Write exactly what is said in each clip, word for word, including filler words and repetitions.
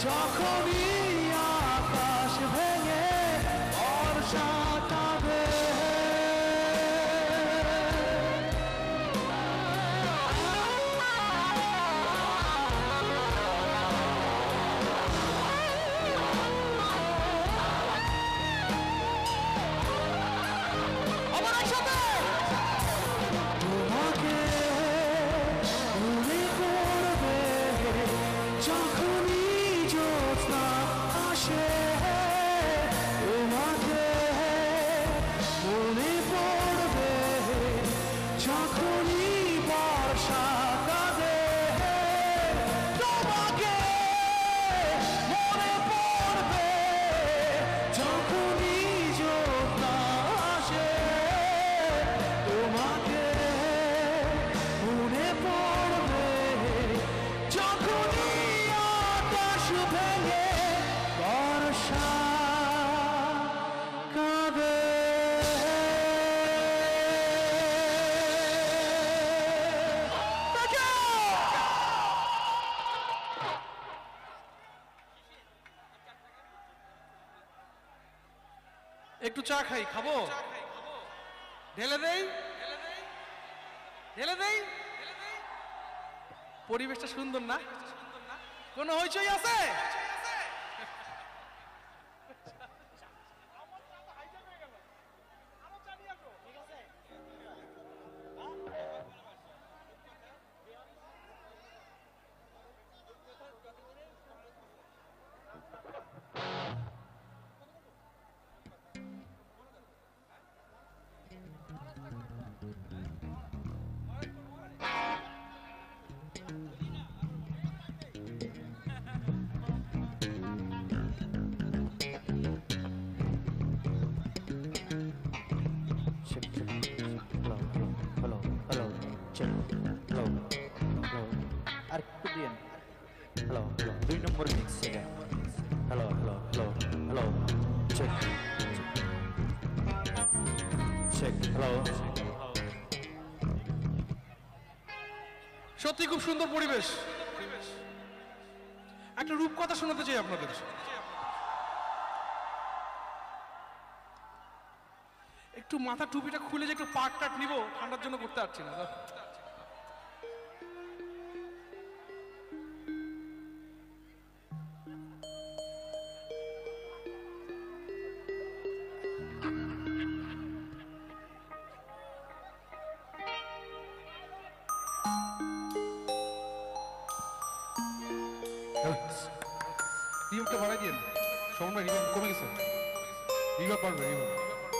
যখনই আকাশ ভেঙে বর্ষা কাঁদে একটু চা খাই, খাবো? ঢেলে দেই, ঢেলে দেই। পরিবেশটা সুন্দর না? কোনো হইচই আছে? সত্যি খুব সুন্দর পরিবেশ। একটা রূপকথা শোনাতে চাই আপনাদের। একটু মাথা টুপিটা খুলে যে একটু পাট টাট নিব, ঠান্ডার জন্য করতে পারছি না। রিভার্বটা বাড়াই দিন, সময় রিভার্ব কমে গেছে। রিভার্ব বাড়বে, রিভার্ব।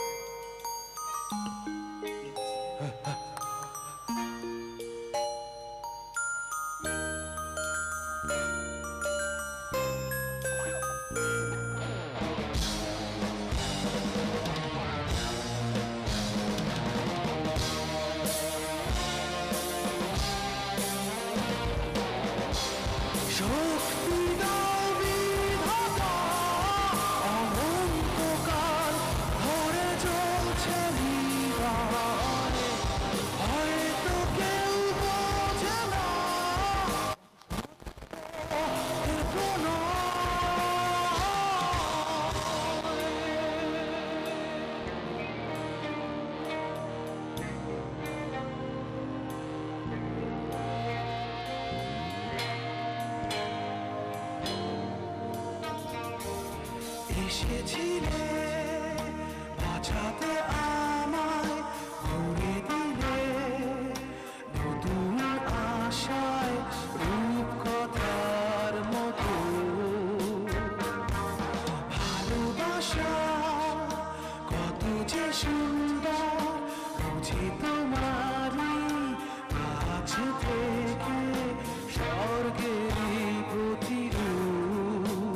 এসেছিলে বাঁচাতে আমায়, ঘুরে দিলে নতুন আশায় রূপকথার মতো। ভালোবাসা কত যে সুন্দর, বুঝি তোমারই কাছে থেকে স্বর্গেরই প্রতিরূপ।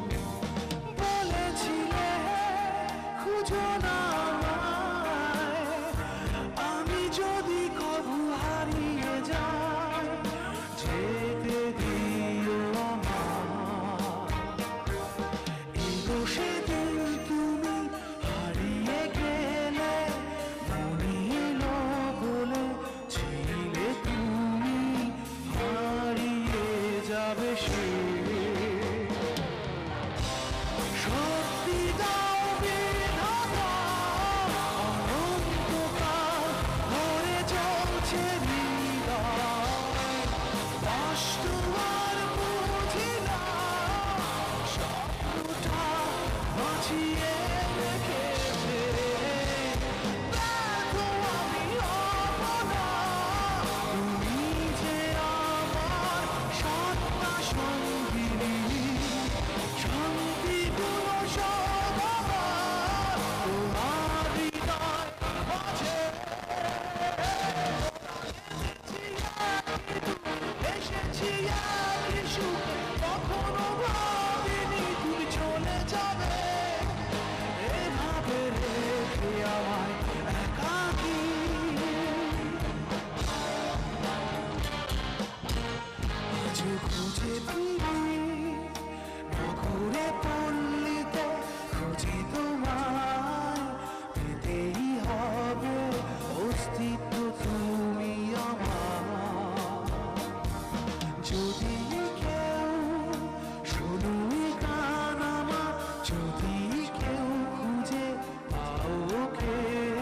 বলেছিলে খুঁজো না আমায়, আমি যদি কবু হারিয়ে যাই, যেতে দিও আমায়। এলো সেদিন তুমি হারিয়ে গেলে, মনে এলো বলে ছিলে তুমি হারিয়ে যাবে সে। ফিরি নগরে পল্লীতে খুঁজি তোমায় পেতেই হবে অস্তিত্ব তুমি আমার যদি কেউ শুনুই গান আমার যদি কেউ খুঁজে পাও কে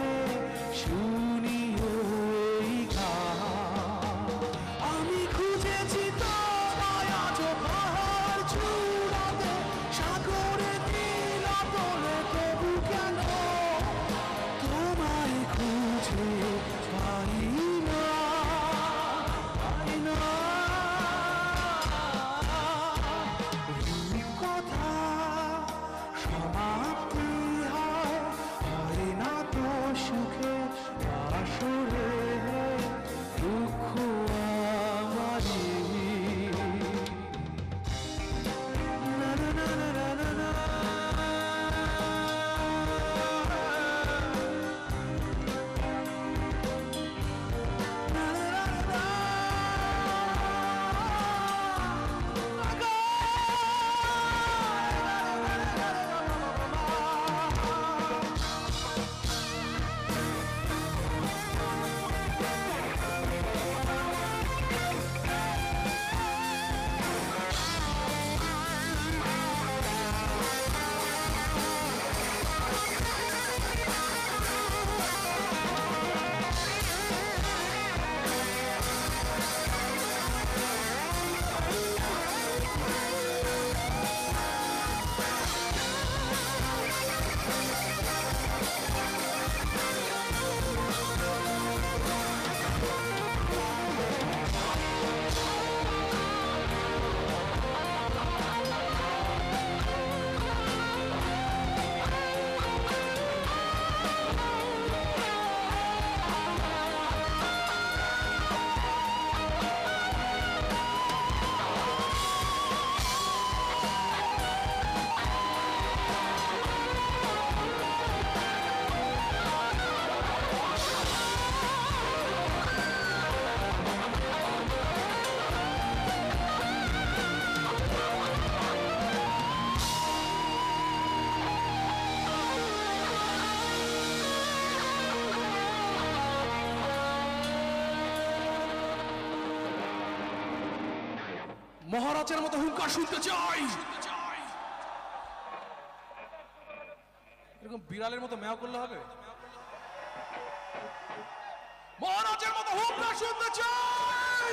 শুনিও এই গান আমি খুঁজেছি তোমায় আজ পাহাড় চূড়াতে সাগরে নীলা বলে তবু কেন তোমায় খুঁজে পাই না পাই না কথা সমাপ্তি হয় হয় না তো সুখে আসরে দুঃখ আমারই না না না না না না না মহারাজের মতো হুঙ্কার শুনতে চাই এরকম বিড়ালের মতো ম্যাও করলে হবে মহারাজের মতো হুঙ্কার শুনতে চাই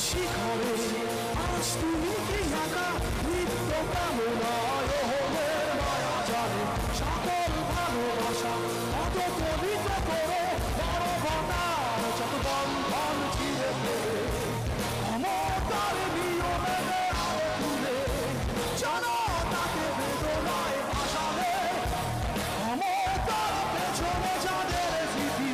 শিখরে আজ তুমি কি একা নিত্য কামনায় হলের মায়া জানে সকল ভালোবাসা অত কবিত করে বড় ঘটার যত বন্ধন ছিঁড়ে ফেলে ক্ষমতার নিয়মে আলো তুলে জানো তাকে বেদনায় ভাসালে ক্ষমতার পেছনে যাদের স্মৃতি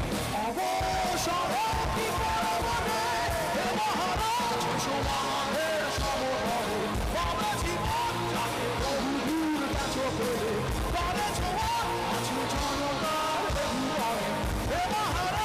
অবসরে কি করে বলে হে মহারাজ সমাজের সমতলে পাবে জীবন যাকে বহু দূর গেছো ফেলে পারে ছোঁয়া আছে জনতার ভুবনে হে মহারাজ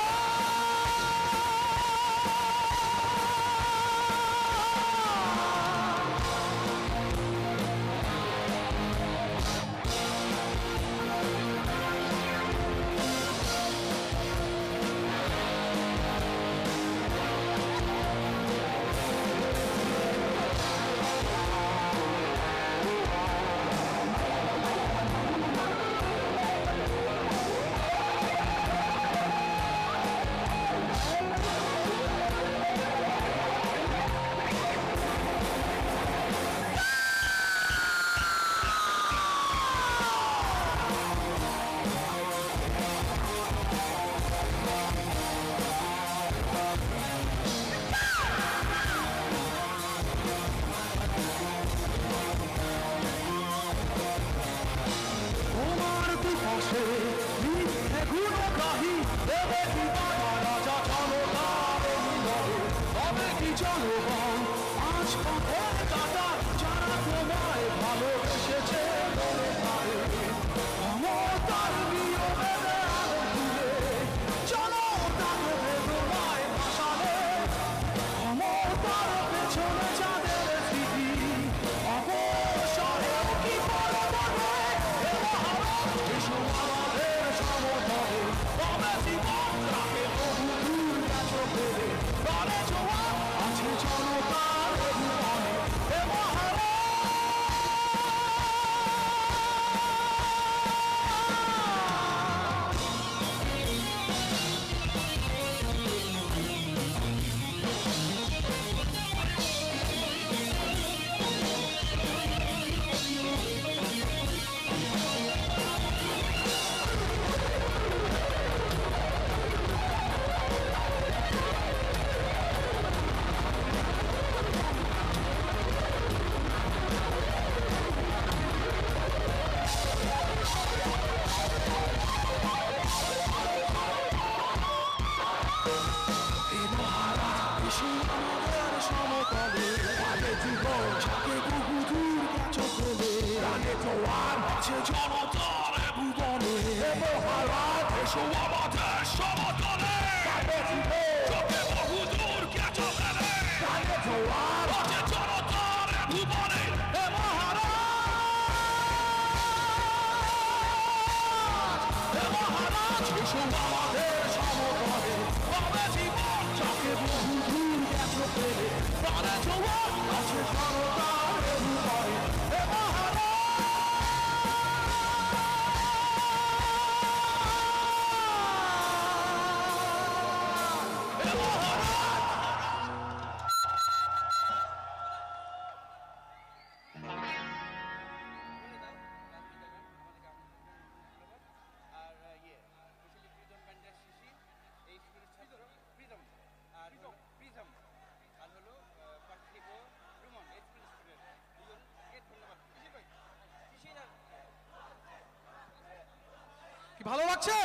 ভালো লাগছে?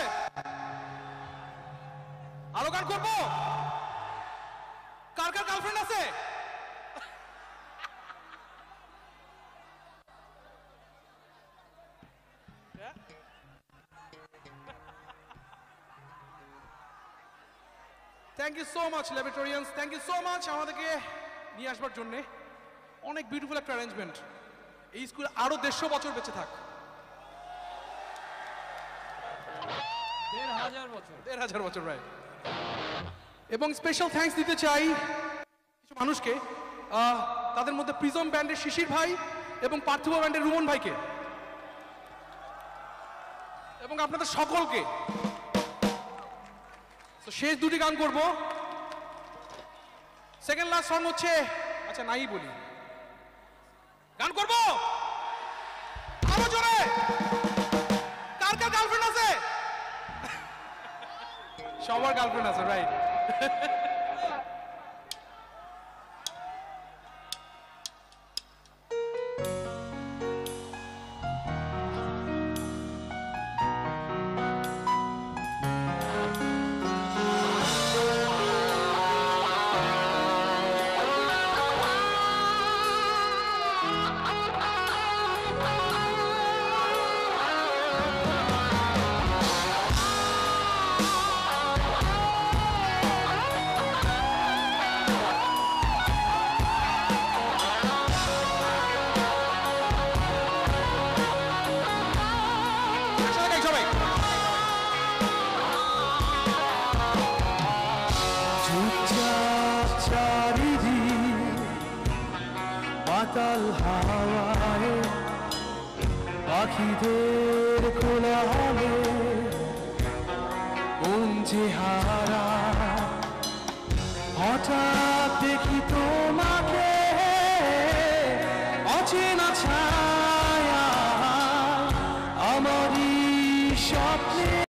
আরো গান করবো? কার কার গার্লফ্রেন্ড আছে? Thank you so much laboratorians, thank you so much আমাদেরকে নিয়ে আসবার জন্য। অনেক বিউটিফুল একটা অ্যারেঞ্জমেন্ট। এই স্কুল আরো দেড়শো বছর বেঁচে থাক। দেড় হাজার বছর দেড় হাজার বছর রাইট। এবং স্পেশাল থ্যাঙ্কস দিতে চাই কিছু মানুষকে, তাদের মধ্যে প্রিজম ব্যান্ডের শিশির ভাই এবং পার্থিব ব্যান্ডের রুমন ভাইকে এবং আপনাদের সকলকে। শেষ দুটি গান করব, সেকেন্ড লাস্ট সং হচ্ছে, আচ্ছা নাই বলি, গান করব আরো জোরে। কার কার গার্লফ্রেন্ড আছে? সবার গার্লফ্রেন্ড আছে, রাইট। পাতাল হাওয়ায় পাখিদের কোলাহলে মন যে হারা, হঠাৎ দেখি তো